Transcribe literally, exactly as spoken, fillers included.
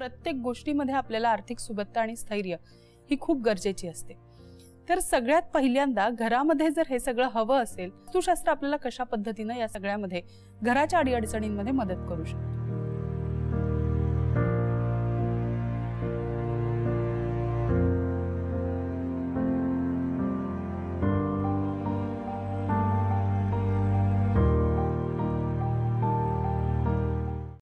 प्रत्येक गोष्टीमध्ये आपल्याला आर्थिक सुबत्ता आणि स्थैर्य ही खूप गरजेची असते। तर सगळ्यात पहिल्यांदा घरामध्ये जर हे सगळं हवं असेल, वास्तुशास्त्र आपल्याला कशा पद्धतीने या सगळ्यामध्ये घराच्या अडीअडचणींमध्ये मदत करू शकतो।